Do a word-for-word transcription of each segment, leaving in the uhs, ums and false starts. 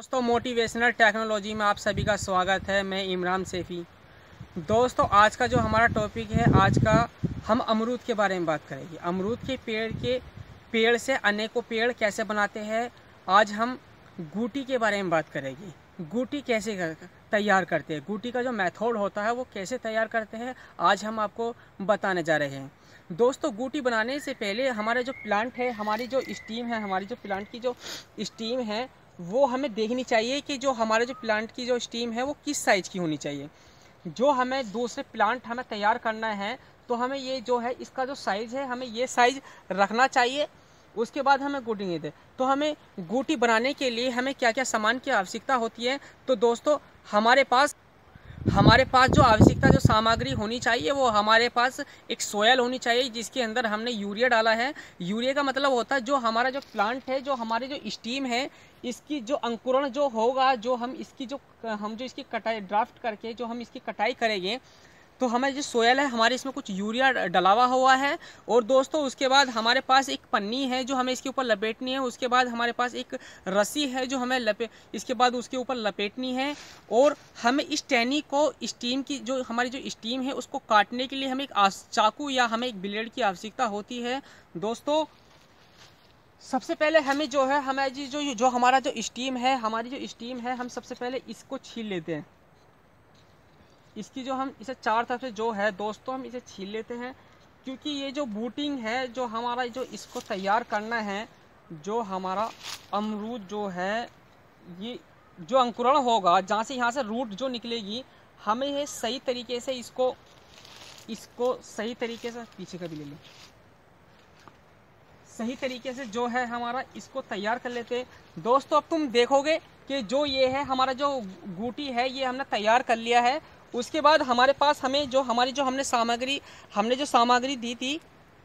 दोस्तों motivational technology में आप सभी का स्वागत है। मैं इमरान सैफी। दोस्तों आज का जो हमारा टॉपिक है, आज का हम अमरूद के बारे में बात करेंगे। अमरूद के पेड़ के पेड़ से अनेकों पेड़ कैसे बनाते हैं। आज हम गूटी के बारे में बात करेंगे। गूटी कैसे कर, तैयार करते हैं, गूटी का जो मेथड होता है वो कैसे तैयार करते हैं, आज हम आपको बताने जा रहे हैं। दोस्तों गूटी बनाने से पहले हमारा जो प्लांट है, हमारी जो स्टीम है, हमारी जो प्लांट की जो स्टीम है वो हमें देखनी चाहिए कि जो हमारे जो प्लांट की जो स्टीम है वो किस साइज़ की होनी चाहिए। जो हमें दूसरे प्लांट हमें तैयार करना है तो हमें ये जो है इसका जो साइज़ है हमें ये साइज़ रखना चाहिए। उसके बाद हमें गूटी नहीं दे। तो हमें गूटी बनाने के लिए हमें क्या क्या सामान की आवश्यकता होती है। तो दोस्तों हमारे पास हमारे पास जो आवश्यकता जो सामग्री होनी चाहिए वो हमारे पास एक सोयल होनी चाहिए जिसके अंदर हमने यूरिया डाला है। यूरिया का मतलब होता है जो हमारा जो प्लांट है, जो हमारे जो स्टीम है, इसकी जो अंकुरण जो होगा, जो हम इसकी जो हम जो इसकी कटाई ड्राफ्ट करके जो हम इसकी कटाई करेंगे तो हमें जो सोयल है हमारे इसमें कुछ यूरिया डलावा हुआ है। और दोस्तों उसके बाद हमारे पास एक पन्नी है जो हमें इसके ऊपर लपेटनी है। उसके बाद हमारे पास एक रस्सी है जो हमें लपे इसके बाद उसके ऊपर लपेटनी है। और हमें इस टहनी को स्टीम की जो हमारी जो स्टीम है उसको काटने के लिए हमें एक चाकू या हमें एक ब्लेड की आवश्यकता होती है। दोस्तों सबसे पहले हमें जो है हमें जो जो हमारा जो स्टीम है हमारी जो स्टीम है हम सबसे पहले इसको छील लेते हैं। इसकी जो हम इसे चार तरफ से जो है दोस्तों हम इसे छील लेते हैं, क्योंकि ये जो बूटिंग है जो हमारा जो इसको तैयार करना है, जो हमारा अमरूद जो है ये जो अंकुरण होगा जहाँ से यहाँ से रूट जो निकलेगी, हमें ये सही तरीके से इसको इसको सही तरीके से पीछे का भी ले लें सही तरीके से जो है हमारा इसको तैयार कर लेते हैं। दोस्तों अब तुम देखोगे कि जो ये है हमारा जो गूटी है ये हमने तैयार कर लिया है। उसके बाद हमारे पास हमें जो हमारी जो हमने सामग्री हमने जो सामग्री दी थी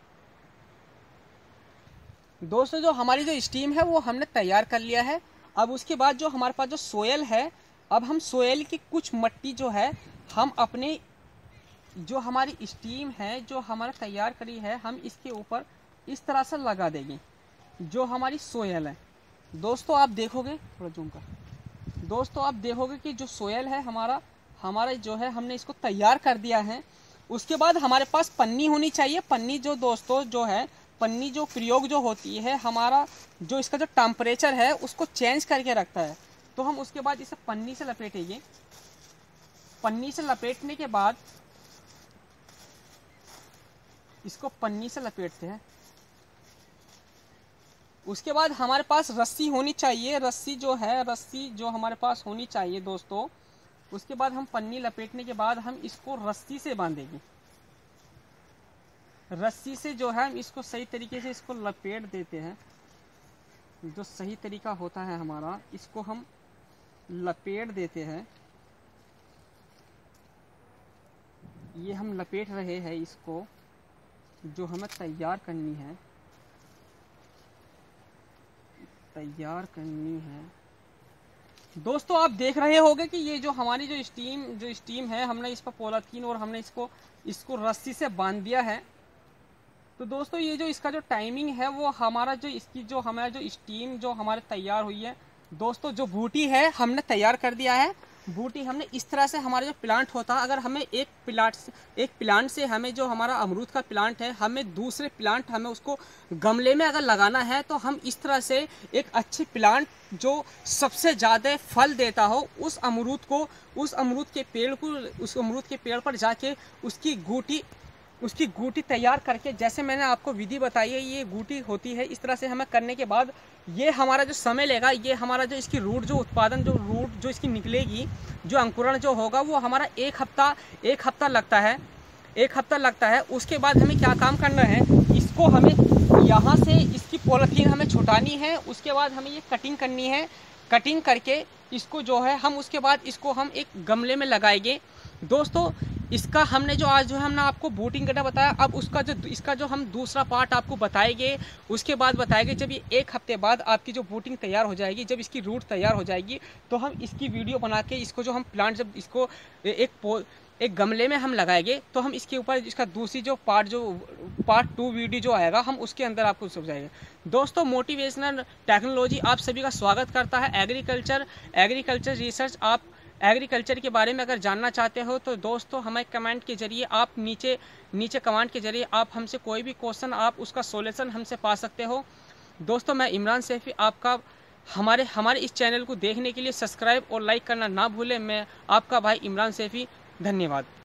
दोस्तों, जो हमारी जो स्टीम है वो हमने तैयार कर लिया है। अब उसके बाद जो हमारे पास जो सोयल है, अब हम सोयल की कुछ मट्टी जो है हम अपने जो हमारी स्टीम है जो हमारा तैयार करी है हम इसके ऊपर इस तरह से लगा देंगे। जो हमारी सोयल है दोस्तों आप देखोगे, थोड़ा जूम कर दोस्तों आप देखोगे कि जो सोयल है हमारा हमारा जो है हमने इसको तैयार कर दिया है। उसके बाद हमारे पास पन्नी होनी चाहिए। पन्नी जो दोस्तों जो है पन्नी जो प्रयोग जो होती है हमारा जो इसका जो टेम्परेचर है उसको चेंज करके रखता है। तो हम उसके बाद इसे पन्नी से लपेटेंगे। पन्नी से लपेटने के बाद इसको पन्नी से लपेटते हैं। उसके बाद हमारे पास रस्सी होनी चाहिए। रस्सी जो है रस्सी जो हमारे पास होनी चाहिए दोस्तों। उसके बाद हम पन्नी लपेटने के बाद हम इसको रस्सी से बांधेंगे। रस्सी से जो है हम इसको सही तरीके से इसको लपेट देते हैं। जो सही तरीका होता है हमारा इसको हम लपेट देते हैं। ये हम लपेट रहे हैं इसको जो हमें तैयार करनी है तैयार करनी है दोस्तों आप देख रहे होंगे कि ये जो हमारी जो स्टीम जो स्टीम है हमने इस पर पॉलीथीन और हमने इसको इसको रस्सी से बांध दिया है। तो दोस्तों ये जो इसका जो टाइमिंग है वो हमारा जो इसकी जो हमारा जो स्टीम जो हमारे तैयार हुई है दोस्तों, जो बूटी है हमने तैयार कर दिया है। बूटी हमने इस तरह से हमारा जो प्लांट होता है, अगर हमें एक प्लांट से एक प्लांट से हमें जो हमारा अमरूद का प्लांट है हमें दूसरे प्लांट हमें उसको गमले में अगर लगाना है तो हम इस तरह से एक अच्छी प्लांट जो सबसे ज़्यादा फल देता हो उस अमरूद को उस अमरूद के पेड़ को उस अमरूद के पेड़ पर जाके उसकी गूटी उसकी गूटी तैयार करके, जैसे मैंने आपको विधि बताई है ये गूटी होती है, इस तरह से हमें करने के बाद ये हमारा जो समय लेगा, ये हमारा जो इसकी रूट जो उत्पादन जो रूट जो इसकी निकलेगी, जो अंकुरण जो होगा वो हमारा एक हफ्ता एक हफ्ता लगता है एक हफ्ता लगता है। उसके बाद हमें क्या काम करना है, इसको हमें यहाँ से इसकी पॉलीथीन हमें छुटानी है। उसके बाद हमें ये कटिंग करनी है। कटिंग करके इसको जो है हम उसके बाद इसको हम एक गमले में लगाएंगे। दोस्तों इसका हमने जो आज जो है हमने आपको बूटिंग करना बताया, अब उसका जो इसका जो हम दूसरा पार्ट आपको बताएंगे, उसके बाद बताएंगे जब ये एक हफ्ते बाद आपकी जो बूटिंग तैयार हो जाएगी, जब इसकी रूट तैयार हो जाएगी, तो हम इसकी वीडियो बना के इसको जो हम प्लांट जब इसको एक एक गमले में हम लगाएंगे, तो हम इसके ऊपर इसका दूसरी जो पार्ट जो पार्ट टू वीडियो जो आएगा हम उसके अंदर आपको समझाएंगे। दोस्तों मोटिवेशनल टेक्नोलॉजी आप सभी का स्वागत करता है। एग्रीकल्चर एग्रीकल्चर रिसर्च, आप एग्रीकल्चर के बारे में अगर जानना चाहते हो तो दोस्तों हमें कमेंट के जरिए आप नीचे नीचे कमेंट के जरिए आप हमसे कोई भी क्वेश्चन आप उसका सॉल्यूशन हमसे पा सकते हो। दोस्तों मैं इमरान सैफी आपका हमारे हमारे इस चैनल को देखने के लिए सब्सक्राइब और लाइक करना ना भूलें। मैं आपका भाई इमरान सैफी, धन्यवाद।